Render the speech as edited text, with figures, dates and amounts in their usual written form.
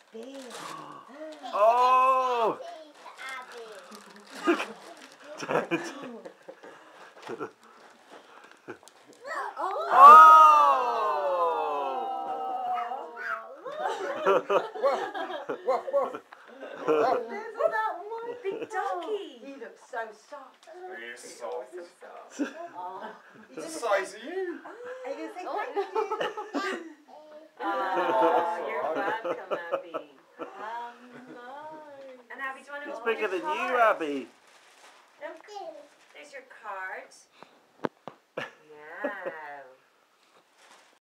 Oh! There's that one big donkey. He looks so soft. He is soft. Oh. He's the size of you. Are you going to say thank you? Oh, you're welcome, Abby. Nice. And Abby, do you want to He's open bigger your than you, cards? Abby. Look, there's your card. Yes.